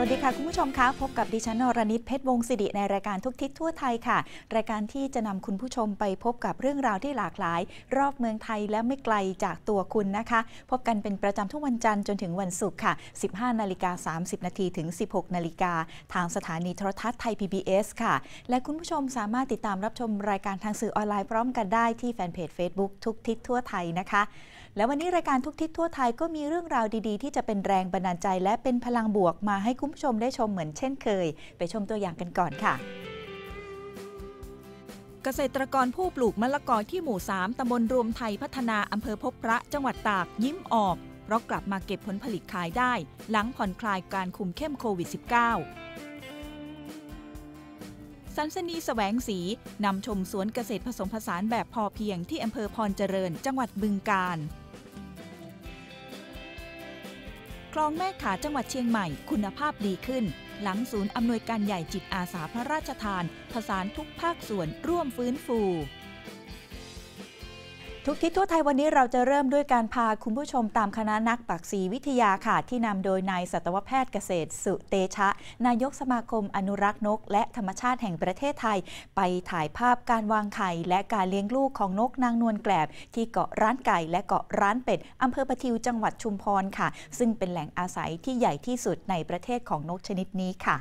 วัสดีค่ะคุณผู้ชมคะพบกับดิฉันนรณิตเพชรวงศ์สิริในรายการทุกทิศทั่วไทยค่ะรายการที่จะนำคุณผู้ชมไปพบกับเรื่องราวที่หลากหลายรอบเมืองไทยและไม่ไกลจากตัวคุณนะคะพบกันเป็นประจำทุกวันจันทร์จนถึงวันศุกร์ค่ะ 15:30 นาทีถึง 16 นาฬิกาทางสถานีโทรทัศน์ไทย PBS ค่ะและคุณผู้ชมสามารถติดตามรับชมรายการทางสื่อออนไลน์พร้อมกันได้ที่แฟนเพจ Facebook ทุกทิศทั่วไทยนะคะและวันนี้รายการทุกทิศทั่วไทยก็มีเรื่องราวดีๆที่จะเป็นแรงบันดาลใจและเป็นพลังบวกมาให้คุณผู้ชมได้ชมเหมือนเช่นเคยไปชมตัวอย่างกันก่อนค่ะเกษตรกรผู้ปลูกมะละกอที่หมู่ 3 ตำบลรวมไทยพัฒนาอำเภอพบพระจังหวัดตากยิ้มออกเพราะกลับมาเก็บผลผลิตขายได้หลังผ่อนคลายการคุมเข้มโควิด -19 สันสนีแสวงศรีนำชมสวนเกษตรผสมผสานแบบพอเพียงที่อำเภอพรเจริญจังหวัดบึงกาฬคลองแม่ขาจังหวัดเชียงใหม่คุณภาพดีขึ้นหลังศูนย์อำนวยการใหญ่จิตอาสาพระราชทานผสานทุกภาคส่วนร่วมฟื้นฟูทุกทิศทั่วไทยวันนี้เราจะเริ่มด้วยการพาคุณผู้ชมตามคณะนักปักษีวิทยาค่ะที่นำโดยนายสัตวแพทย์เกษตรสุเตชะนายกสมาคมอนุรักษ์นกและธรรมชาติแห่งประเทศไทยไปถ่ายภาพการวางไข่และการเลี้ยงลูกของนกนางนวลแกลบที่เกาะร้านไก่และเกาะร้านเป็ดอำเภอประทิวจังหวัดชุมพรค่ะซึ่งเป็นแหล่งอาศัยที่ใหญ่ที่สุดในประเทศของนกชนิดนี้ค่ะ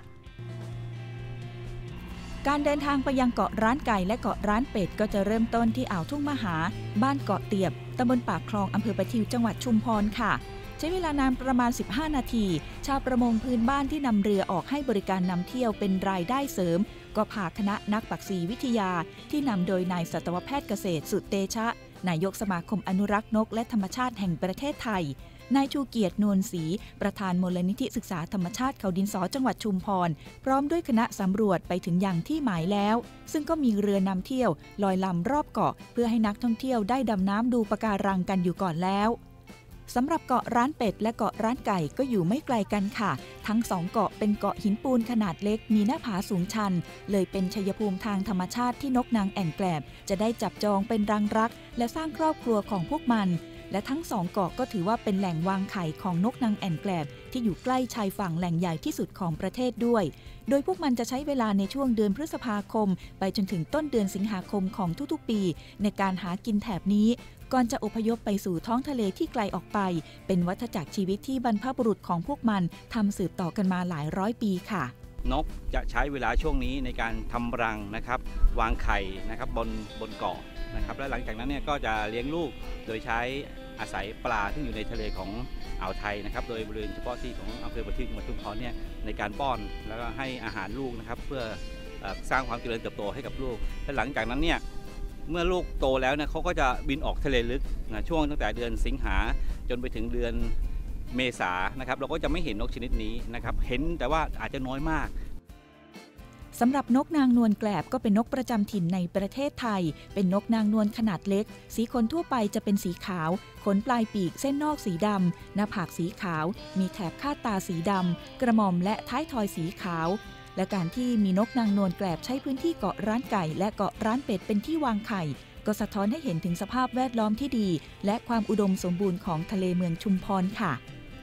การเดินทางไปยังเกาะร้านไก่และเกาะร้านเป็ดก็จะเริ่มต้นที่อ่าวทุ่งมหาบ้านเกาะเตียบตำบลปากคลองอำเภอประทิวจังหวัดชุมพรค่ะใช้เวลานานประมาณ15 นาทีชาวประมงพื้นบ้านที่นำเรือออกให้บริการนำเที่ยวเป็นรายได้เสริมก็พาคณะนักปักษีวิทยาที่นำโดยนายสัตวแพทย์เกษตรสุเตชะนายกสมาคมอนุรักษ์นกและธรรมชาติแห่งประเทศไทยนายชูเกียรตินวลศรีประธานมูลนิธิศึกษาธรรมชาติเขาดินสอจังหวัดชุมพรพร้อมด้วยคณะสำรวจไปถึงยังที่หมายแล้วซึ่งก็มีเรือนำเที่ยวลอยลำรอบเกาะเพื่อให้นักท่องเที่ยวได้ดำน้ำดูปะการังกันอยู่ก่อนแล้วสำหรับเกาะร้านเป็ดและเกาะร้านไก่ก็อยู่ไม่ไกลกันค่ะทั้งสองเกาะเป็นเกาะหินปูนขนาดเล็กมีหน้าผาสูงชันเลยเป็นชัยภูมิทางธรรมชาติที่นกนางแอ่นแกลบจะได้จับจองเป็นรังรักและสร้างครอบครัวของพวกมันและทั้งสองเกาะก็ถือว่าเป็นแหล่งวางไข่ของนกนางแอ่นแกลบที่อยู่ใกล้ชายฝั่งแหล่งใหญ่ที่สุดของประเทศด้วยโดยพวกมันจะใช้เวลาในช่วงเดือนพฤษภาคมไปจนถึงต้นเดือนสิงหาคมของทุกๆปีในการหากินแถบนี้ก่อนจะอพยพไปสู่ท้องทะเลที่ไกลออกไปเป็นวัฏจักรชีวิตที่บรรพบุรุษของพวกมันทำสืบต่อกันมาหลายร้อยปีค่ะนกจะใช้เวลาช่วงนี้ในการทำรังนะครับวางไข่นะครับบนเกาะนะครับและหลังจากนั้นเนี่ยก็จะเลี้ยงลูกโดยใช้อาศัยปลาที่อยู่ในทะเลของอ่าวไทยนะครับโดยบริเวณเฉพาะที่ของอำเภอประทิวจังหวัดชุมพรเนี่ยในการป้อนแล้วก็ให้อาหารลูกนะครับเพื่อสร้างความเจริญเติบโตให้กับลูกและหลังจากนั้นเนี่ยเมื่อลูกโตแล้วเนี่ยเขาก็จะบินออกทะเลลึกนะช่วงตั้งแต่เดือนสิงหาจนไปถึงเดือนเมษานะครับเราก็จะไม่เห็นนกชนิดนี้นะครับเห็นแต่ว่าอาจจะน้อยมากสำหรับนกนางนวลแกลบก็เป็นนกประจำถิ่นในประเทศไทยเป็นนกนางนวลขนาดเล็กสีขนทั่วไปจะเป็นสีขาวขนปลายปีกเส้นนอกสีดำหน้าผากสีขาวมีแถบคาดตาสีดำกระหม่อมและท้ายทอยสีขาวและการที่มีนกนางนวลแกลบใช้พื้นที่เกาะร้านไก่และเกาะร้านเป็ดเป็นที่วางไข่ก็สะท้อนให้เห็นถึงสภาพแวดล้อมที่ดีและความอุดมสมบูรณ์ของทะเลเมืองชุมพรค่ะ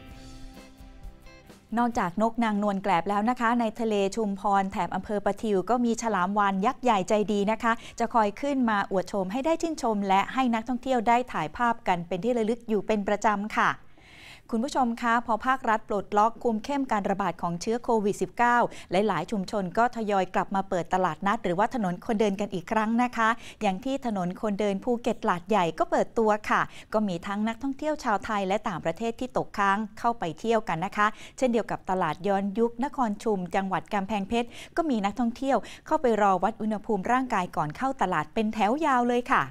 นอกจากนกนางนวลแกลบแล้วนะคะในทะเลชุมพรแถบอำเภอประทิวก็มีฉลามวาฬยักษ์ใหญ่ใจดีนะคะจะคอยขึ้นมาอวดชมให้ได้ชื่นชมและให้นักท่องเที่ยวได้ถ่ายภาพกันเป็นที่ระลึกอยู่เป็นประจำค่ะคุณผู้ชมคะพอภาครัฐปลดล็อกคุมเข้มการระบาดของเชื้อโควิด -19 หลายๆชุมชนก็ทยอยกลับมาเปิดตลาดนัดหรือว่าถนนคนเดินกันอีกครั้งนะคะอย่างที่ถนนคนเดินภูเก็ตลาดใหญ่ก็เปิดตัวค่ะก็มีทั้งนักท่องเที่ยวชาวไทยและต่างประเทศที่ตกค้างเข้าไปเที่ยวกันนะคะเช่นเดียวกับตลาดย้อนยุคนครชุมจังหวัดกำแพงเพชรก็มีนักท่องเที่ยวเข้าไปรอวัดอุณหภูมิร่างกายก่อนเข้าตลาดเป็นแถวยาวเลยค่ะ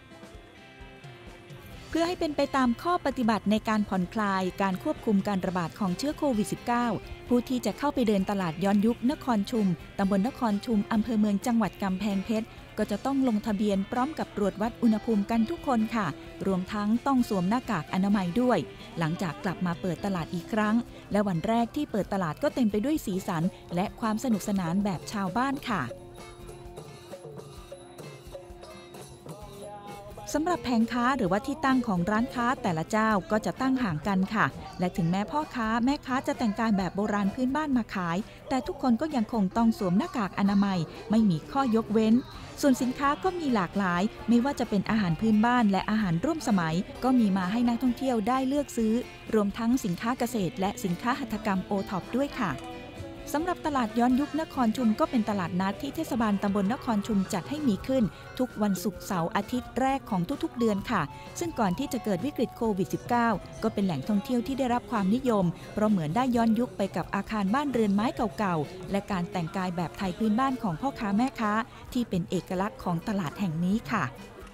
เพื่อให้เป็นไปตามข้อปฏิบัติในการผ่อนคลายการควบคุมการระบาดของเชื้อโควิด -19 ผู้ที่จะเข้าไปเดินตลาดย้อนยุคนครชุมตำบลนครชุมอำเภอเมืองจังหวัดกำแพงเพชรก็จะต้องลงทะเบียนพร้อมกับตรวจวัดอุณหภูมิกันทุกคนค่ะรวมทั้งต้องสวมหน้ากากอนามัยด้วยหลังจากกลับมาเปิดตลาดอีกครั้งและวันแรกที่เปิดตลาดก็เต็มไปด้วยสีสันและความสนุกสนานแบบชาวบ้านค่ะสำหรับแผงค้าหรือว่าที่ตั้งของร้านค้าแต่ละเจ้าก็จะตั้งห่างกันค่ะและถึงแม้พ่อค้าแม่ค้าจะแต่งกายแบบโบราณพื้นบ้านมาขายแต่ทุกคนก็ยังคงต้องสวมหน้ากากอนามัยไม่มีข้อยกเว้นส่วนสินค้าก็มีหลากหลายไม่ว่าจะเป็นอาหารพื้นบ้านและอาหารร่วมสมัยก็มีมาให้นักท่องเที่ยวได้เลือกซื้อรวมทั้งสินค้าเกษตรและสินค้าหัตถกรรมโอท็อปด้วยค่ะสำหรับตลาดย้อนยุคนครชุมก็เป็นตลาดนัดที่เทศบาลตำบลนครชุมจัดให้มีขึ้นทุกวันศุกร์เสาร์อาทิตย์แรกของทุกๆเดือนค่ะซึ่งก่อนที่จะเกิดวิกฤตโควิด -19 ก็เป็นแหล่งท่องเที่ยวที่ได้รับความนิยมเพราะเหมือนได้ย้อนยุคไปกับอาคารบ้านเรือนไม้เก่าๆและการแต่งกายแบบไทยพื้นบ้านของพ่อค้าแม่ค้าที่เป็นเอกลักษณ์ของตลาดแห่งนี้ค่ะ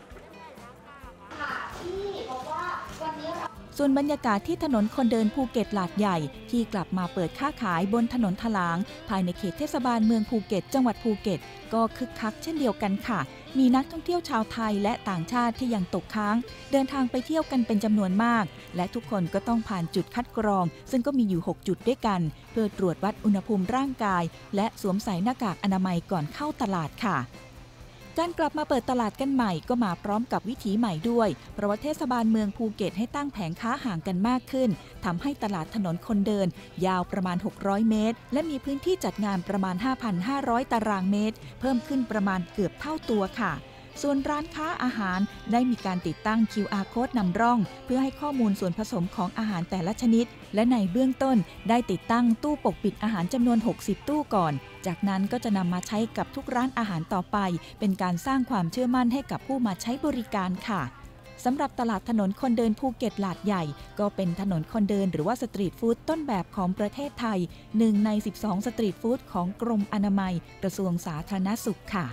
ส่วนบรรยากาศที่ถนนคนเดินภูเก็ตลาดใหญ่ที่กลับมาเปิดค้าขายบนถนนถลางภายในเขตเทศบาลเมืองภูเก็ตจังหวัดภูเก็ตก็คึกคักเช่นเดียวกันค่ะมีนักท่องเที่ยวชาวไทยและต่างชาติที่ยังตกค้างเดินทางไปเที่ยวกันเป็นจำนวนมากและทุกคนก็ต้องผ่านจุดคัดกรองซึ่งก็มีอยู่6จุดด้วยกันเพื่อตรวจวัดอุณหภูมิร่างกายและสวมใส่หน้ากากอนามัยก่อนเข้าตลาดค่ะการกลับมาเปิดตลาดกันใหม่ก็มาพร้อมกับวิถีใหม่ด้วยเพราะว่าเทศบาลเมืองภูเก็ตให้ตั้งแผงค้าห่างกันมากขึ้นทำให้ตลาดถนนคนเดินยาวประมาณ600เมตรและมีพื้นที่จัดงานประมาณ 5,500 ตารางเมตรเพิ่มขึ้นประมาณเกือบเท่าตัวค่ะส่วนร้านค้าอาหารได้มีการติดตั้ง QR Code นำร่องเพื่อให้ข้อมูลส่วนผสมของอาหารแต่ละชนิดและในเบื้องต้นได้ติดตั้งตู้ปกปิดอาหารจำนวน60ตู้ก่อนจากนั้นก็จะนำมาใช้กับทุกร้านอาหารต่อไปเป็นการสร้างความเชื่อมั่นให้กับผู้มาใช้บริการค่ะสำหรับตลาดถนนคนเดินภูเก็ตลาดใหญ่ก็เป็นถนนคนเดินหรือว่าสตรีทฟู้ดต้นแบบของประเทศไทย1ใน12สตรีทฟู้ดของกรมอนามัยกระทรวงสาธารณสุขค่ะ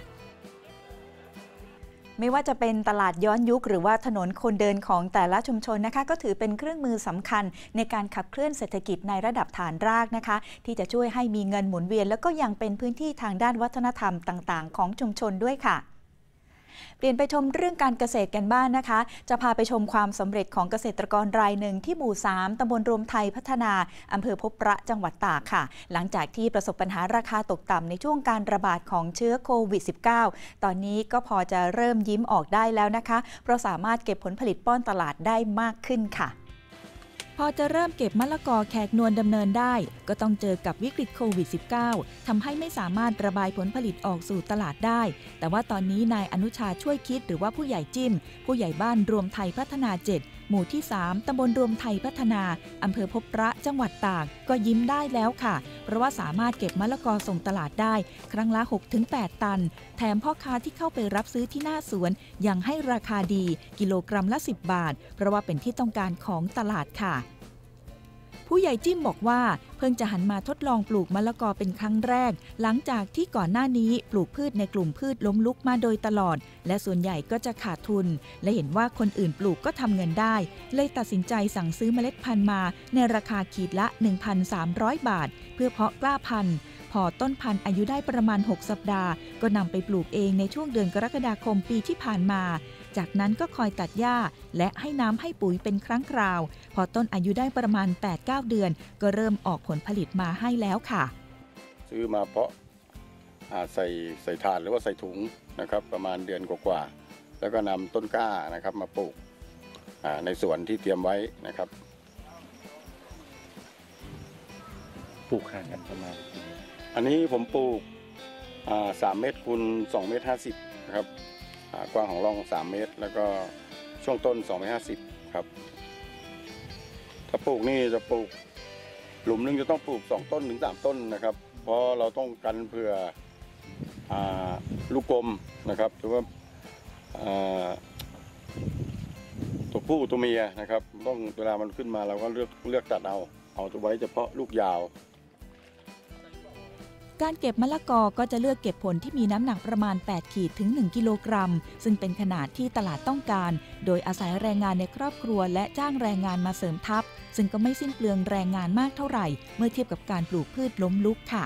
ไม่ว่าจะเป็นตลาดย้อนยุคหรือว่าถนนคนเดินของแต่ละชุมชนนะคะก็ถือเป็นเครื่องมือสำคัญในการขับเคลื่อนเศรษฐกิจในระดับฐานรากนะคะที่จะช่วยให้มีเงินหมุนเวียนแล้วก็ยังเป็นพื้นที่ทางด้านวัฒนธรรมต่างๆของชุมชนด้วยค่ะเปลี่ยนไปชมเรื่องการเกษตรกันบ้างนะคะจะพาไปชมความสำเร็จของเกษตรกรรายหนึ่งที่หมู่ 3 ตำบลรวมไทยพัฒนาอำเภอพบพระจังหวัดตากค่ะหลังจากที่ประสบปัญหาราคาตกต่ำในช่วงการระบาดของเชื้อโควิด -19 ตอนนี้ก็พอจะเริ่มยิ้มออกได้แล้วนะคะเพราะสามารถเก็บผลผลิตป้อนตลาดได้มากขึ้นค่ะพอจะเริ่มเก็บมะละกอแขกนวลดำเนินได้ก็ต้องเจอกับวิกฤตโควิด -19 ทำให้ไม่สามารถระบายผลผลิตออกสู่ตลาดได้แต่ว่าตอนนี้นายอนุชาช่วยคิดหรือว่าผู้ใหญ่จิ้มผู้ใหญ่บ้านรวมไทยพัฒนา7หมู่ที่3ตำบลรวมไทยพัฒนาอำเภอพบพระจังหวัดตากก็ยิ้มได้แล้วค่ะเพราะว่าสามารถเก็บมะละกอส่งตลาดได้ครั้งละ 6-8 ตันแถมพ่อค้าที่เข้าไปรับซื้อที่หน้าสวนยังให้ราคาดีกิโลกรัมละ10 บาทเพราะว่าเป็นที่ต้องการของตลาดค่ะผู้ใหญ่จิ้มบอกว่าเพิ่งจะหันมาทดลองปลูกมะละกอเป็นครั้งแรกหลังจากที่ก่อนหน้านี้ปลูกพืชในกลุ่มพืชล้มลุกมาโดยตลอดและส่วนใหญ่ก็จะขาดทุนและเห็นว่าคนอื่นปลูกก็ทำเงินได้เลยตัดสินใจสั่งซื้อเมล็ดพันธุ์มาในราคาขีดละ 1,300 บาทเพื่อเพาะกล้าพันธุ์พอต้นพันธุ์อายุได้ประมาณ6สัปดาห์ก็นำไปปลูกเองในช่วงเดือนกรกฎาคมปีที่ผ่านมาจากนั้นก็คอยตัดหญ้าและให้น้ำให้ปุ๋ยเป็นครั้งคราวพอต้นอายุได้ประมาณ 8-9 เดือนก็เริ่มออกผลผลิตมาให้แล้วค่ะซื้อมาเพาะใส่ถาดหรือว่าใส่ถุงนะครับประมาณเดือนกว่าๆแล้วก็นำต้นกล้านะครับมาปลูกในสวนที่เตรียมไว้นะครับปลูกห่างกันประมาณอันนี้ผมปลูก3 เมตรคูณ2 เมตร 50นะครับกว้างของร่อง3 เมตรแล้วก็ช่วงต้น2 เมตร 50ครับถ้าปลูกนี่จะปลูกหลุมนึงจะต้องปลูก2 ต้นถึง 3 ต้นนะครับเพราะเราต้องกันเผื่อลูกกลมนะครับหรือว่าตัวผู้ตัวเมียนะครับต้องเวลามันขึ้นมาเราก็เลือกตัดเอาตัวไว้เฉพาะลูกยาวการเก็บมะละกอก็จะเลือกเก็บผลที่มีน้ำหนักประมาณ8ขีดถึง1กิโลกรัมซึ่งเป็นขนาดที่ตลาดต้องการโดยอาศัยแรงงานในครอบครัวและจ้างแรงงานมาเสริมทัพซึ่งก็ไม่สิ้นเปลืองแรงงานมากเท่าไหร่เมื่อเทียบกับการปลูกพืชล้มลุกค่ะ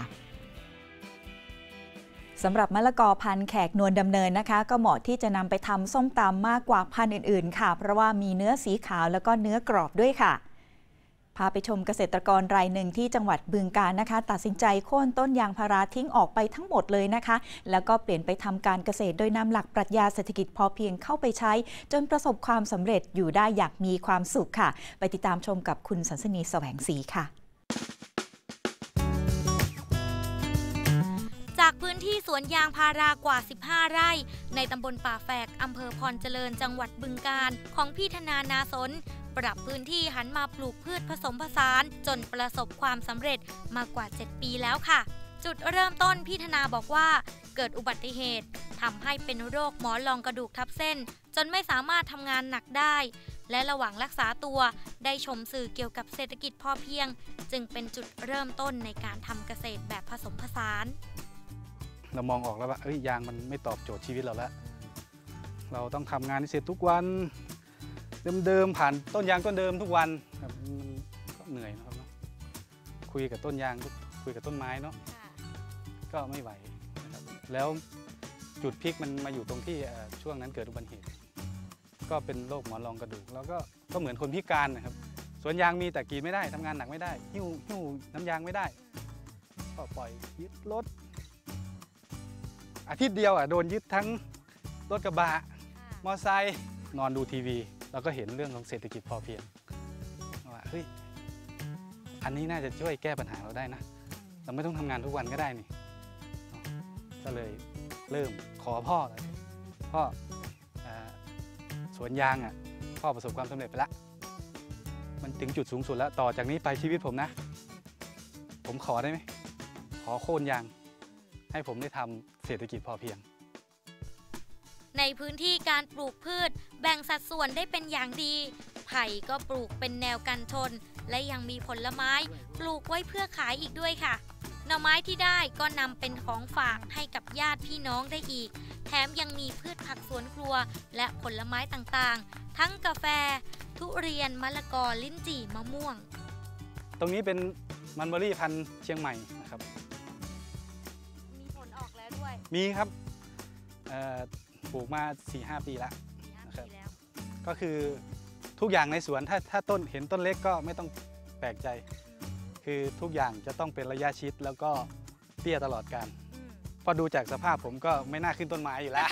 สำหรับมะละกอพันธุ์แขกนวลดำเนินนะคะก็เหมาะที่จะนำไปทำส้มตำมากกว่าพันธุ์อื่นๆค่ะเพราะว่ามีเนื้อสีขาวแล้วก็เนื้อกรอบด้วยค่ะพาไปชมเกษตรกรรายหนึ่งที่จังหวัดบึงกาฬนะคะตัดสินใจโค่นต้นยางพาราทิ้งออกไปทั้งหมดเลยนะคะแล้วก็เปลี่ยนไปทำการเกษตรโดยนำหลักปรัชญาเศรษฐกิจพอเพียงเข้าไปใช้จนประสบความสำเร็จอยู่ได้อย่างมีความสุขค่ะไปติดตามชมกับคุณสันสนีแสวงศรีค่ะจากพื้นที่สวนยางพารากว่า15 ไร่ในตำบลป่าแฝกอำเภอพรเจริญจังหวัดบึงกาฬของพี่ธนานาสนปรับพื้นที่หันมาปลูกพืชผสมผสานจนประสบความสำเร็จมากว่า7 ปีแล้วค่ะจุดเริ่มต้นพี่ธนาบอกว่าเกิดอุบัติเหตุทำให้เป็นโรคหมอนรองกระดูกทับเส้นจนไม่สามารถทำงานหนักได้และระหว่างรักษาตัวได้ชมสื่อเกี่ยวกับเศรษฐกิจพอเพียงจึงเป็นจุดเริ่มต้นในการทำเกษตรแบบผสมผสานเรามองออกแล้วว่ายางมันไม่ตอบโจทย์ชีวิตเราแล้วเราต้องทำงานเสร็จทุกวันเดิมๆผ่านต้นยางต้นเดิมทุกวันมันก็เหนื่อยนะครับเนาะคุยกับต้นยางคุยกับต้นไม้เนาะก็ไม่ไหวนะครับแล้วจุดพลิกมันมาอยู่ตรงที่ช่วงนั้นเกิดอุบัติเหตุก็เป็นโรคหมอนรองกระดูกแล้วก็เหมือนคนพิการนะครับสวนยางมีแต่กรีดไม่ได้ทำงานหนักไม่ได้หิ้วน้ำยางไม่ได้ก็ปล่อยยึดรถอาทิตย์เดียวโดนยึดทั้งรถกระบะมอไซค์นอนดูทีวีแล้วก็เห็นเรื่องของเศรษฐกิจพอเพียงว่าเฮ้ยอันนี้น่าจะช่วยแก้ปัญหาเราได้นะเราไม่ต้องทำงานทุกวันก็ได้นี่ก็เลยเริ่มขอพ่อเลยพ่อสวนยางพ่อประสบความสำเร็จไปแล้วมันถึงจุดสูงสุดแล้วต่อจากนี้ไปชีวิตผมนะผมขอได้ไหมขอโค่นยางให้ผมได้ทำเศรษฐกิจพอเพียงในพื้นที่การปลูกพืชแบ่งสัดส่วนได้เป็นอย่างดีไผ่ก็ปลูกเป็นแนวกันชนและยังมีผลไม้ปลูกไว้เพื่อขายอีกด้วยค่ะหน่อไม้ที่ได้ก็นำเป็นของฝากให้กับญาติพี่น้องได้อีกแถมยังมีพืชผักสวนครัวและผลไม้ต่างๆทั้งกาแฟทุเรียนมะละกอลิ้นจี่มะม่วงตรงนี้เป็นมันเบอรี่พันธุ์เชียงใหม่นะครับมีผลออกแล้วด้วยมีครับปลูกมา 4-5 ปีแล้วนะครับก็คือทุกอย่างในสวนถ้าต้นเห็นต้นเล็กก็ไม่ต้องแปลกใจคือทุกอย่างจะต้องเป็นระยะชิดแล้วก็เตี้ยตลอดกาลพอดูจากสภาพผมก็ไม่น่าขึ้นต้นไม้อยู่แล้ว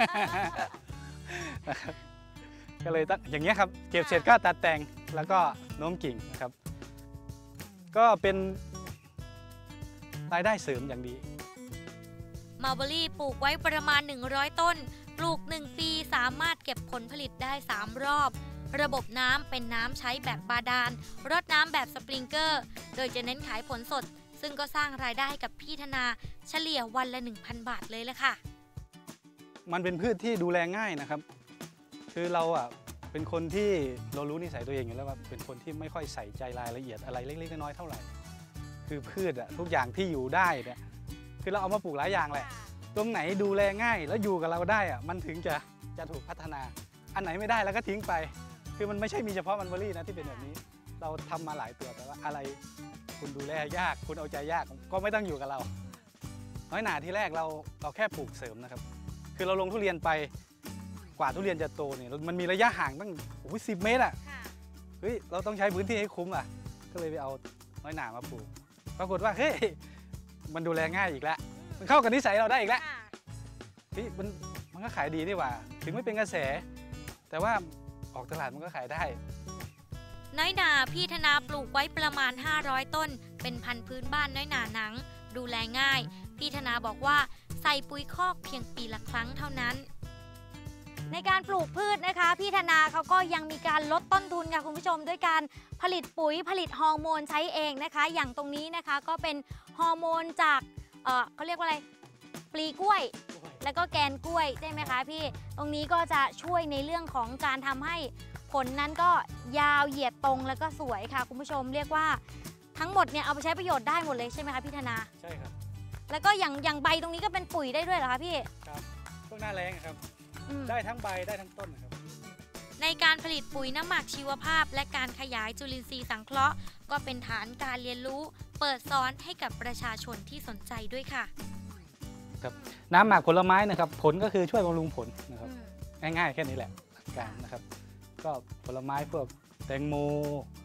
ก็เลยต้องอย่างเงี้ยครับเก็บเสร็จก็ตัดแต่งแล้วก็โน้มกิ่งนะครับก็เป็นรายได้เสริมอย่างดีมัลเบอรี่ปลูกไว้ประมาณ100 ต้นปลูก1 ปีสามารถเก็บผลผลิตได้3 รอบระบบน้ำเป็นน้ำใช้แบบบาดาลรดน้ำแบบสปริงเกอร์โดยจะเน้นขายผลสดซึ่งก็สร้างรายได้ให้กับพี่ธนาเฉลี่ยวันละ 1,000 บาทเลยละค่ะมันเป็นพืชที่ดูแลง่ายนะครับคือเราเป็นคนที่เรารู้นิสัยตัวเองอยู่แล้วว่าเป็นคนที่ไม่ค่อยใส่ใจรายละเอียดอะไรเล็กๆน้อยๆเท่าไหร่คือพืชทุกอย่างที่อยู่ได้เนี่ยคือเราเอามาปลูกหลายอย่างแหละตรงไหนดูแลง่ายแล้วอยู่กับเราได้มันถึงจะถูกพัฒนาอันไหนไม่ได้แล้วก็ทิ้งไปคือมันไม่ใช่มีเฉพาะมันเบอรี่นะที่เป็นแบบนี้เราทำมาหลายตัวแต่ว่าอะไรคุณดูแลยากคุณเอาใจยากก็ไม่ต้องอยู่กับเราน้อยหนาที่แรกเราแค่ปลูกเสริมนะครับคือเราลงทุเรียนไปกว่าทุเรียนจะโตเนี่ยมันมีระยะห่างตั้ง10 เมตรเฮ้ยเราต้องใช้พื้นที่ให้คุ้มก็เลยไปเอาน้อยหนามาปลูกปรากฏว่าเฮ้ยมันดูแลง่ายอีกแล้วมันเข้ากับนิสัยเราได้อีกแล้วมันก็ขายดีนี่หว่าถึงไม่เป็นกระแสแต่ว่าออกตลาดมันก็ขายได้น้อยหนาพี่ธนาปลูกไว้ประมาณ500 ต้นเป็นพันธุ์พื้นบ้านน้อยหนาหนังดูแลง่ายพี่ธนาบอกว่าใส่ปุ๋ยคอกเพียงปีละครั้งเท่านั้นในการปลูกพืชนะคะพี่ธนาเขาก็ยังมีการลดต้นทุนค่ะคุณผู้ชมด้วยการผลิตปุ๋ยผลิตฮอร์โมนใช้เองนะคะอย่างตรงนี้นะคะก็เป็นฮอร์โมนจากเขาเรียกว่าอะไรปลีกล้วยแล้วก็แกนกล้วยใช่ไหมคะพี่ตรงนี้ก็จะช่วยในเรื่องของการทำให้ผลนั้นก็ยาวเหยียดตรงแล้วก็สวยค่ะคุณผู้ชมเรียกว่าทั้งหมดเนี่ยเอาไปใช้ประโยชน์ได้หมดเลยใช่ไหมคะพี่ธนาใช่ครับแล้วก็อย่างใบตรงนี้ก็เป็นปุ๋ยได้ด้วยเหรอคะพี่ครับพวกหน้าแรงครับได้ทั้งใบได้ทั้งต้นนะครับในการผลิตปุ๋ยน้ำหมักชีวภาพและการขยายจุลินทรีย์สังเคราะห์ก็เป็นฐานการเรียนรู้เปิดสอนให้กับประชาชนที่สนใจด้วยค่ะครับน้ำหมักผลไม้นะครับผลก็คือช่วยบำรุงผลนะครับง่ายๆแค่นี้แหละหลักการนะครับก็ผลไม้พวกแตงโม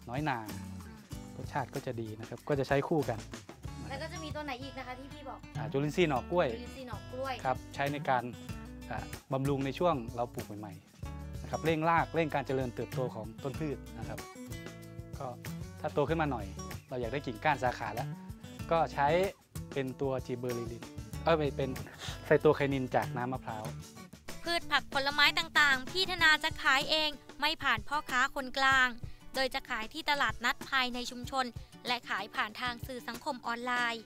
น้อยนารสชาติก็จะดีนะครับก็จะใช้คู่กันแล้วก็จะมีตัวไหนอีกนะคะที่พี่บอกจุลินทรีย์หน่อกล้วยจุลินทรีย์หน่อกล้วยครับใช้ในการบำรุงในช่วงเราปลูกใหม่ๆนะครับเร่งรากเร่งการเจริญเติบโตของต้นพืชนะครับก็ถ้าโตขึ้นมาหน่อยเราอยากได้กิ่งก้านสาขาแล้วก็ใช้เป็นตัวจีเบอร์ลิลินเป็นไซโตไคนินจากน้ำมะพร้าวพืชผักผลไม้ต่างๆพี่ธนาจะขายเองไม่ผ่านพ่อค้าคนกลางโดยจะขายที่ตลาดนัดภายในชุมชนและขายผ่านทางสื่อสังคมออนไลน์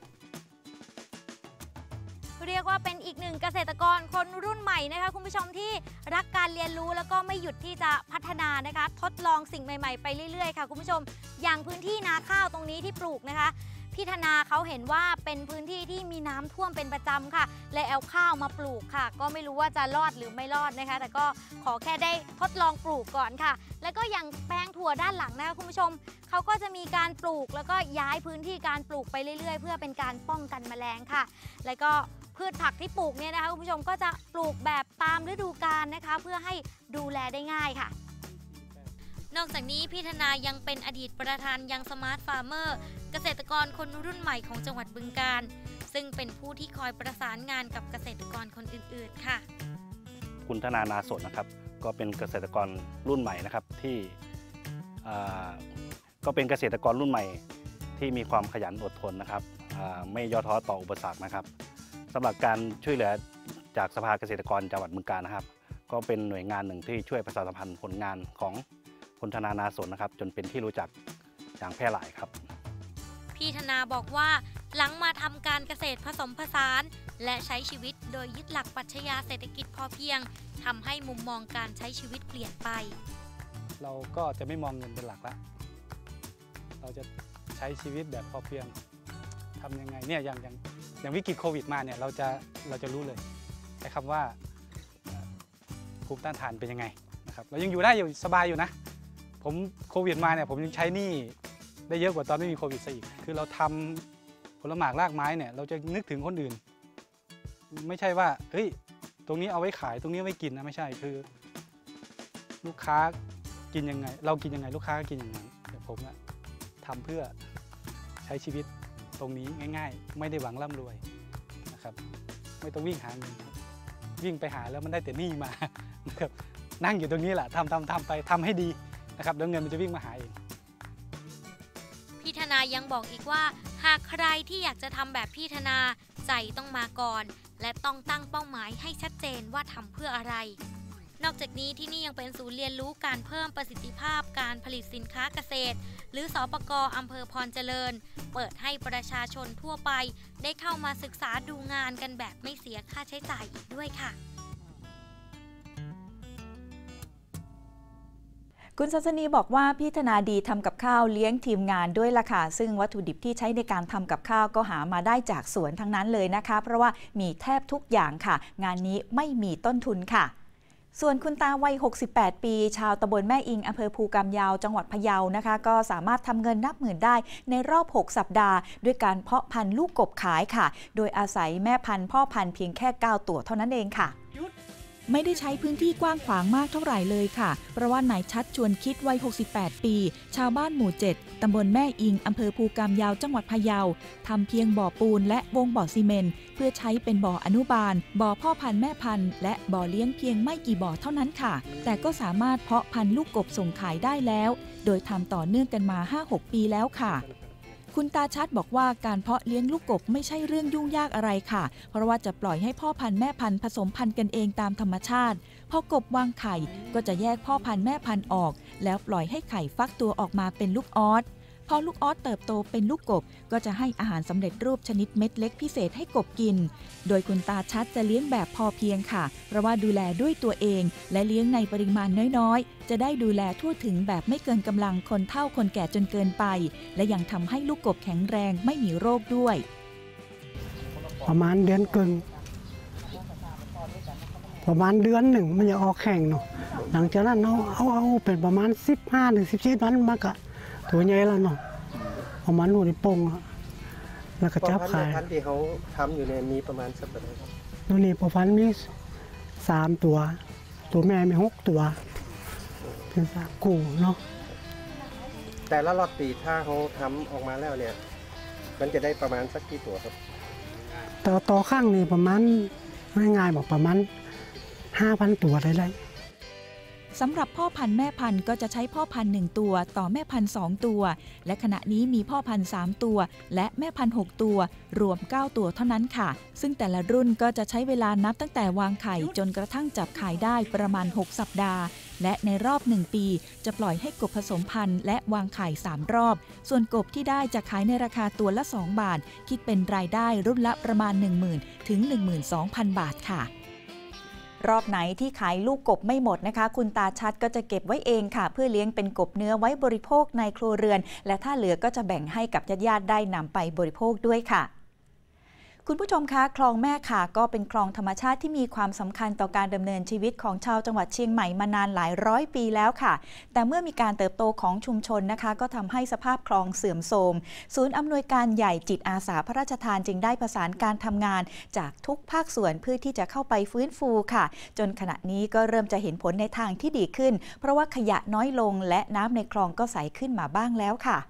เรียกว่าเป็นอีกหนึ่งเกษตรกรคนรุ่นใหม่นะคะคุณผู้ชมที่รักการเรียนรู้แล้วก็ไม่หยุดที่จะพัฒนานะคะทดลองสิ่งใหม่ๆไปเรื่อยๆค่ะคุณผู้ชมอย่างพื้นที่นาข้าวตรงนี้ที่ปลูกนะคะพี่ธนาเขาเห็นว่าเป็นพื้นที่ที่มีน้ำท่วมเป็นประจำค่ะเลยเอาข้าวมาปลูกค่ะก็ไม่รู้ว่าจะรอดหรือไม่รอดนะคะแต่ก็ขอแค่ได้ทดลองปลูกก่อนค่ะแล้วก็อย่างแปลงถั่วด้านหลังนะคะคุณผู้ชมเขาก็จะมีการปลูกแล้วก็ย้ายพื้นที่การปลูกไปเรื่อยๆเพื่อเป็นการป้องกันแมลงค่ะแล้วก็พืชผักที่ปลูกเนี่ยนะคะคุณผู้ชมก็จะปลูกแบบตามฤดูกาลนะคะเพื่อให้ดูแลได้ง่ายค่ะนอกจากนี้พี่ธนายังเป็นอดีตประธานยังสมาร์ทฟาร์มเมอร์เกษตรกรคนรุ่นใหม่ของจังหวัดบึงกาฬซึ่งเป็นผู้ที่คอยประสานงานกับเกษตรกรคนอื่นๆค่ะคุณธนานาสดนะครับก็เป็นเกษตรกรรุ่นใหม่นะครับที่ก็เป็นเกษตรกรรุ่นใหม่ที่มีความขยันอดทนนะครับไม่ย่อท้อต่ออุปสรรคนะครับสำหรับการช่วยเหลือจากสภาเกษตรกรจังหวัดบึงกาฬนะครับก็เป็นหน่วยงานหนึ่งที่ช่วยประชาสัมพันธ์ผลงานของคุณธนานาสนนะครับจนเป็นที่รู้จักอย่างแพร่หลายครับพี่ธนาบอกว่าหลังมาทำการเกษตรผสมผสานและใช้ชีวิตโดยยึดหลักปรัชญาเศรษฐกิจพอเพียงทำให้มุมมองการใช้ชีวิตเปลี่ยนไปเราก็จะไม่มองเงินเป็นหลักละเราจะใช้ชีวิตแบบพอเพียงทำยังไงเนี่ยอย่างวิกฤตโควิดมาเนี่ยเราจะรู้เลยใช้คำว่าภูมิต้านทานเป็นยังไงนะครับเรายังอยู่ได้อยู่สบายอยู่นะผมโควิดมาเนี่ยผมยังใช้หนี้ได้เยอะกว่าตอนไม่มีโควิดซะอีกคือเราทำผลหมากรากไม้เนี่ยเราจะนึกถึงคนอื่นไม่ใช่ว่าเฮ้ยตรงนี้เอาไว้ขายตรงนี้ไว้กินนะไม่ใช่คือลูกค้ากินยังไงเรากินยังไงลูกค้าก็กินอย่างนั้นแต่ผมอะทำเพื่อใช้ชีวิตตรงนี้ง่ายๆไม่ได้หวังร่ำรวยนะครับไม่ต้องวิ่งหาเงินวิ่งไปหาแล้วมันได้แต่หนี้มานะครับนั่งอยู่ตรงนี้แหละทำไปทำให้ดีนะครับแล้วเงินมันจะวิ่งมาหาเองพี่ธนายังบอกอีกว่าหากใครที่อยากจะทำแบบพี่ธนาใจต้องมาก่อนและต้องตั้งเป้าหมายให้ชัดเจนว่าทำเพื่ออะไรนอกจากนี้ที่นี่ยังเป็นศูนย์เรียนรู้การเพิ่มประสิทธิภาพการผลิตสินค้าเกษตรหรือสปก.อำเภอพรเจริญเปิดให้ประชาชนทั่วไปได้เข้ามาศึกษาดูงานกันแบบไม่เสียค่าใช้จ่ายอีกด้วยค่ะคุณสัสนีบอกว่าพี่ธนาดีทำกับข้าวเลี้ยงทีมงานด้วยล่ะค่ะซึ่งวัตถุดิบที่ใช้ในการทำกับข้าวก็หามาได้จากสวนทั้งนั้นเลยนะคะเพราะว่ามีแทบทุกอย่างค่ะงานนี้ไม่มีต้นทุนค่ะส่วนคุณตาวัย68ปีชาวตำบลแม่อิงอำเภอภูกำยาวจังหวัดพะเยานะคะก็สามารถทำเงินนับหมื่นได้ในรอบ6สัปดาห์ด้วยการเพาะพันธุ์ลูกกบขายค่ะโดยอาศัยแม่พันธุ์พ่อพันธุ์เพียงแค่9ตัวเท่านั้นเองค่ะไม่ได้ใช้พื้นที่กว้างขวางมากเท่าไหร่เลยค่ะเพราะว่านายชัดชวนคิดวัย68ปีชาวบ้านหมู่7ตำบลแม่อิงอำเภอภูกำยาวจังหวัดพะเยาทำเพียงบ่อปูนและวงบ่อซีเมนต์เพื่อใช้เป็นบ่ออนุบาลบ่อพ่อพันธุ์แม่พันธุ์และบ่อเลี้ยงเพียงไม่กี่บ่อเท่านั้นค่ะแต่ก็สามารถเพาะพันธุ์ลูกกบส่งขายได้แล้วโดยทำต่อเนื่องกันมา 5-6 ปีแล้วค่ะคุณตาชัดบอกว่าการเพาะเลี้ยงลูกกบไม่ใช่เรื่องยุ่งยากอะไรค่ะเพราะว่าจะปล่อยให้พ่อพันธุ์แม่พันธุ์ผสมพันธุ์กันเองตามธรรมชาติพอกบวางไข่ก็จะแยกพ่อพันธุ์แม่พันธุ์ออกแล้วปล่อยให้ไข่ฟักตัวออกมาเป็นลูกออสพอลูกออสเติบโตเป็นลูกกบก็จะให้อาหารสำเร็จรูปชนิดเม็ดเล็กพิเศษให้กบกินโดยคุณตาชัดจะเลี้ยงแบบพอเพียงค่ะเพราะว่าดูแลด้วยตัวเองและเลี้ยงในปริมาณน้อยๆจะได้ดูแลทั่วถึงแบบไม่เกินกำลังคนเฒ่าคนแก่จนเกินไปและยังทำให้ลูกกบแข็งแรงไม่มีโรคด้วยประมาณเดือนกึ่งประมาณเดือนหนึ่งมันจะออกแข่งเนาะหลังจากนั้นเอาเป็นประมาณ15-17 วันมากะตัวใหญ่แล้วเนาะประมาณนู่นปงแล้วก็จับขายพันธุ์ที่เขาทำอยู่เนี่ยมีประมาณสักเท่าไหร่ครับตัวนี้ประมาณมี3ตัวตัวแม่มี6ตัวเป็น3กูเนาะแต่ละล็อตตีถ้าเขาทำออกมาแล้วเนี่ยมันจะได้ประมาณสักกี่ตัวครับต่อข้างนี่ประมาณง่ายๆบอกประมาณ 5,000 ตัวได้สำหรับพ่อพันธุ์แม่พันธุ์ก็จะใช้พ่อพันธุ์1ตัวต่อแม่พันธุ์2ตัวและขณะนี้มีพ่อพันธุ์3ตัวและแม่พันธุ์6ตัวรวม9ตัวเท่านั้นค่ะซึ่งแต่ละรุ่นก็จะใช้เวลานับตั้งแต่วางไข่จนกระทั่งจับขายได้ประมาณ6สัปดาห์และในรอบ1ปีจะปล่อยให้กบผสมพันธุ์และวางไข่3รอบส่วนกบที่ได้จะขายในราคาตัวละ2 บาทคิดเป็นรายได้รุ่นละประมาณ 10,000 ถึง 12,000 บาทค่ะรอบไหนที่ขายลูกกบไม่หมดนะคะคุณตาชัดก็จะเก็บไว้เองค่ะเพื่อเลี้ยงเป็นกบเนื้อไว้บริโภคในครัวเรือนและถ้าเหลือก็จะแบ่งให้กับญาติๆได้นำไปบริโภคด้วยค่ะคุณผู้ชมคะคลองแม่ข่าก็เป็นคลองธรรมชาติที่มีความสำคัญต่อการดำเนินชีวิตของชาวจังหวัดเชียงใหม่มานานหลายร้อยปีแล้วค่ะแต่เมื่อมีการเติบโตของชุมชนนะคะก็ทำให้สภาพคลองเสื่อมโทรมศูนย์อำนวยการใหญ่จิตอาสาพระราชทานจึงได้ประสานการทำงานจากทุกภาคส่วนเพื่อที่จะเข้าไปฟื้นฟูค่ะจนขณะนี้ก็เริ่มจะเห็นผลในทางที่ดีขึ้นเพราะว่าขยะน้อยลงและน้ำในคลองก็ใสขึ้นมาบ้างแล้วค่ะ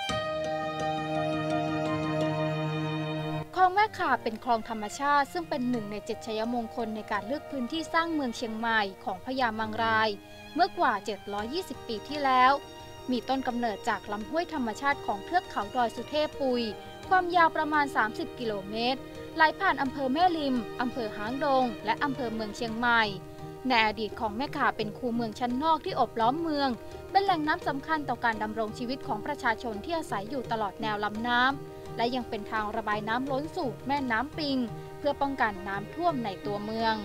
คลองแม่ข่าเป็นคลองธรรมชาติซึ่งเป็น1 ใน 7 ชัยมงคลในการเลือกพื้นที่สร้างเมืองเชียงใหม่ของพญามังรายเมื่อกว่า720 ปีที่แล้วมีต้นกำเนิดจากลำห้วยธรรมชาติของเทือกเขาดอยสุเทพปุยความยาวประมาณ30 กิโลเมตรไหลผ่านอำเภอแม่ริมอำเภอหางดงและอำเภอเมืองเชียงใหม่ในอดีตของแม่ข่าเป็นคูเมืองชั้นนอกที่โอบล้อมเมืองเป็นแหล่งน้ำสำคัญต่อการดำรงชีวิตของประชาชนที่อาศัยอยู่ตลอดแนวลำน้ำและยังเป็นทางระบายน้ำล้นสู่แม่น้ำปิงเพื่อป้องกันน้ำท่วมในตัวเมือง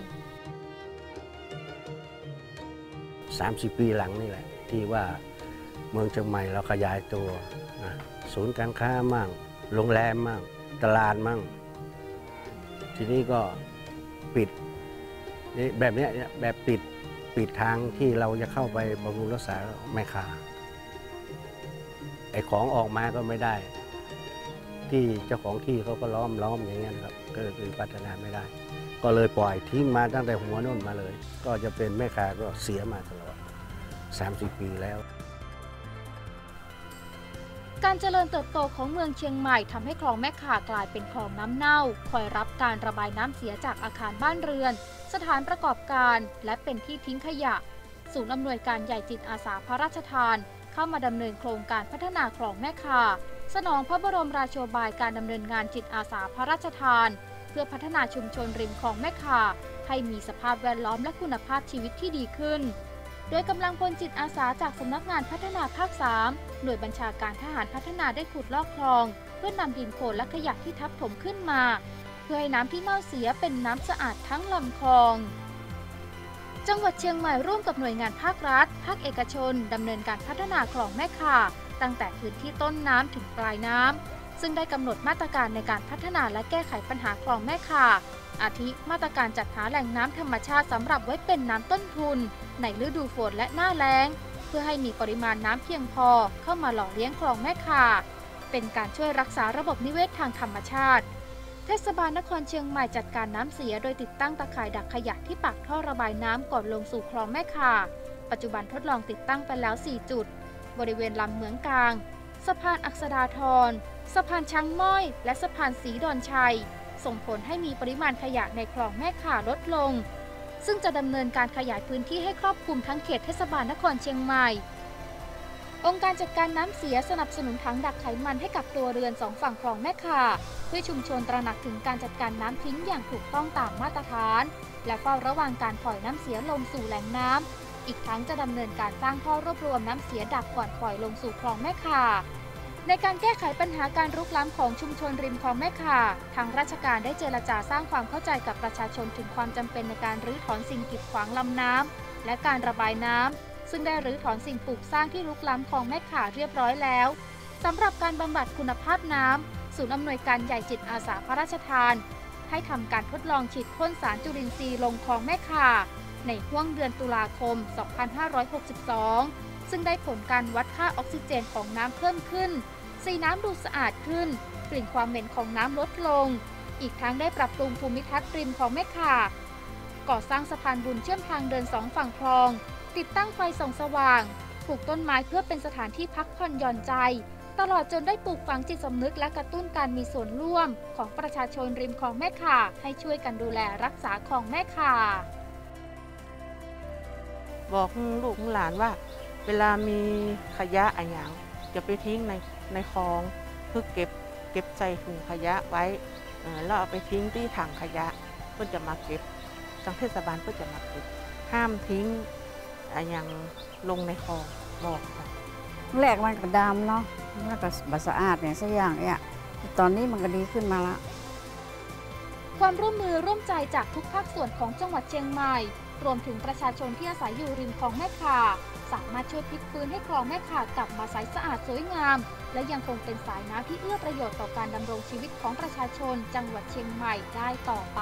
30 ปีหลังนี่แหละที่ว่าเมืองเชียงใหม่เราขยายตัวศูนย์การค้ามั่งโรงแรมมั่งตลาดมั่งทีนี้ก็ปิดแบบนี้แบบปิดทางที่เราจะเข้าไปบำรุงรักษาแม่ข่าไอ้ของออกมาก็ไม่ได้ที่เจ้าของที่เขาก็ล้อมอย่างเงี้ยนะครับก็คือพัฒนาไม่ได้ก็เลยปล่อยทิ้งมาตั้งแต่หัวโน่นมาเลยก็จะเป็นแม่ข่าก็เสียมาตลอด30 ปีแล้วการเจริญเติบโตของเมืองเชียงใหม่ทำให้คลองแม่ข่ากลายเป็นคลองน้ำเน่าคอยรับการระบายน้ำเสียจากอาคารบ้านเรือนสถานประกอบการและเป็นที่ทิ้งขยะศูนย์อำนวยการใหญ่จิตอาสาพระราชทานเข้ามาดำเนินโครงการพัฒนาคลองแม่ข่าสนองพระบรมราโชบายการดำเนินงานจิตอาสาพระราชทานเพื่อพัฒนาชุมชนริมคลองแม่ข่าให้มีสภาพแวดล้อมและคุณภาพชีวิตที่ดีขึ้นโดยกำลังพลจิตอาสาจากสำนักงานพัฒนาภาค 3หน่วยบัญชาการทหารพัฒนาได้ขุดลอกคลองเพื่อนำดินโคลนและขยะที่ทับถมขึ้นมาเพื่อให้น้ำที่เน่าเสียเป็นน้ำสะอาดทั้งลำคลองจังหวัดเชียงใหม่ร่วมกับหน่วยงานภาครัฐภาคเอกชนดำเนินการพัฒนาคลองแม่ข่าตั้งแต่พื้นที่ต้นน้ำถึงปลายน้ำซึ่งได้กำหนดมาตรการในการพัฒนาและแก้ไขปัญหาคลองแม่ข่าอาทิมาตรการจัดหาแหล่งน้ำธรรมชาติสำหรับไว้เป็นน้ำต้นทุนในฤดูฝนและหน้าแล้งเพื่อให้มีปริมาณน้ำเพียงพอเข้ามาหล่อเลี้ยงคลองแม่ข่าเป็นการช่วยรักษาระบบนิเวศทางธรรมชาติเทศบาลนครเชียงใหม่จัดการน้ำเสียโดยติดตั้งตะข่ายดักขยะที่ปากท่อระบายน้ำก่อนลงสู่คลองแม่ข่าปัจจุบันทดลองติดตั้งไปแล้ว4จุดบริเวณลำเหมืองกลางสะพานอักษราธรสะพานช้างม้อยและสะพานศรีดอนชัยส่งผลให้มีปริมาณขยะในคลองแม่ข่าลดลงซึ่งจะดำเนินการขยายพื้นที่ให้ครอบคลุมทั้งเขตเทศบาลนครเชียงใหม่องค์การจัดการน้ำเสียสนับสนุนถังดักไขมันให้กับตัวเรือน2ฝั่งคลองแม่ข่าเพื่อชุมชนตระหนักถึงการจัดการน้ำทิ้งอย่างถูกต้องตามมาตรฐานและเฝ้าระวังการปล่อยน้ำเสียลงสู่แหล่งน้ำอีกทั้งจะดำเนินการสร้างท่อรวบรวมน้ำเสียดักก่อนปล่อยลงสู่คลองแม่ข่าในการแก้ไขปัญหาการรุกล้ำของชุมชนริมคลองแม่ข่าทางราชการได้เจรจาสร้างความเข้าใจกับประชาชนถึงความจำเป็นในการรื้อถอนสิ่งกีดขวางลำน้ำและการระบายน้ำซึ่งได้รื้อถอนสิ่งปลูกสร้างที่รุกล้ำคลองแม่ข่าเรียบร้อยแล้วสำหรับการบำบัดคุณภาพน้ำศูนย์อำนวยการใหญ่จิตอาสาพระราชทานให้ทำการทดลองฉีดพ่นสารจุลินทรีย์ลงคลองแม่ข่าในห้วงเดือนตุลาคม 2562 ซึ่งได้ผลการวัดค่าออกซิเจนของน้ำเพิ่มขึ้นสีน้ำดูสะอาดขึ้นกลิ่นความเหม็นของน้ำลดลงอีกทั้งได้ปรับปรุงภูมิทัศน์ริมคลองแม่ข่าก่อสร้างสะพานบุญเชื่อมทางเดิน2ฝั่งคลองติดตั้งไฟส่องสว่างปลูกต้นไม้เพื่อเป็นสถานที่พักผ่อนหย่อนใจตลอดจนได้ปลูกฝังจิตสำนึกและกระตุ้นการมีส่วนร่วมของประชาชนริมคลองแม่ข่าให้ช่วยกันดูแลรักษาคลองแม่ข่าบอกลูกหลานว่าเวลามีขยะอะไรอย่างจะไปทิ้งในคลองเพื่อเก็บใส่ถุงขยะไว้แล้วเอาไปทิ้งที่ถังขยะเพื่อจะมาเก็บทางเทศบาลเพื่อจะมาเก็บห้ามทิ้งอะไรอย่างลงในคลองบอกค่ะแรกมันก็ดำเนาะแล้วก็บสะอาดเนี่ยสักอย่างเนี่ยตอนนี้มันก็ดีขึ้นมาละความร่วมมือร่วมใจจากทุกภาคส่วนของจังหวัดเชียงใหม่รวมถึงประชาชนที่อาศัยอยู่ริมคลองแม่ข่าสามารถช่วยพลิกฟื้นให้คลองแม่ข่ากลับมาใสสะอาดสวยงามและยังคงเป็นสายน้ำที่เอื้อประโยชน์ต่อการดำรงชีวิตของประชาชนจังหวัดเชียงใหม่ได้ต่อไป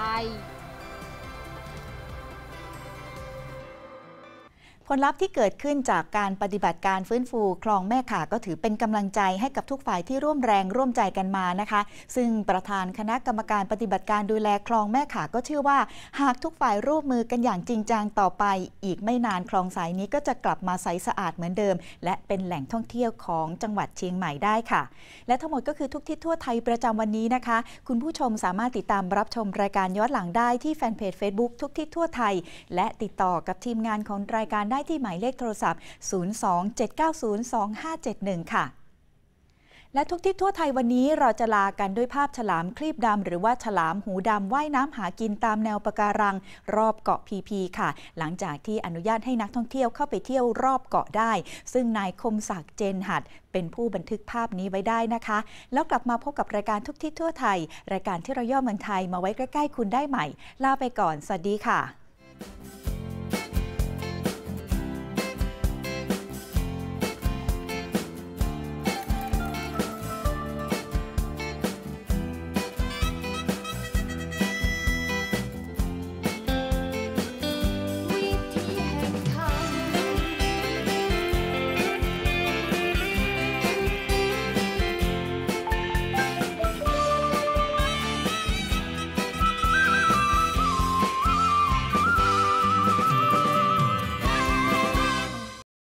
ผลลัพธ์ที่เกิดขึ้นจากการปฏิบัติการฟื้นฟูคลองแม่ข่าก็ถือเป็นกำลังใจให้กับทุกฝ่ายที่ร่วมแรงร่วมใจกันมานะคะซึ่งประธานคณะกรรมการปฏิบัติการดูแลคลองแม่ข่าก็เชื่อว่าหากทุกฝ่ายร่วมมือกันอย่างจริงจังต่อไปอีกไม่นานคลองสายนี้ก็จะกลับมาใสสะอาดเหมือนเดิมและเป็นแหล่งท่องเที่ยวของจังหวัดเชียงใหม่ได้ค่ะและทั้งหมดก็คือทุกทิศทั่วไทยประจำวันนี้นะคะคุณผู้ชมสามารถติดตามรับชมรายการย้อนหลังได้ที่แฟนเพจ Facebook ทุกทิศทั่วไทยและติดต่อกับทีมงานของรายการได้ที่หมายเลขโทรศัพท์027902571 ค่ะและทุกทิศทั่วไทยวันนี้เราจะลากันด้วยภาพฉลามครีบดำหรือว่าฉลามหูดำว่ายน้ำหากินตามแนวปะการังรอบเกาะพีพีค่ะหลังจากที่อนุญาตให้นักท่องเที่ยวเข้าไปเที่ยวรอบเกาะได้ซึ่งนายคมศักดิ์เจนหัดเป็นผู้บันทึกภาพนี้ไว้ได้นะคะแล้วกลับมาพบกับรายการทุกทิศทั่วไทยรายการที่เราย่อเมืองไทยมาไว้ใกล้ๆคุณได้ใหม่ลาไปก่อนสวัสดีค่ะ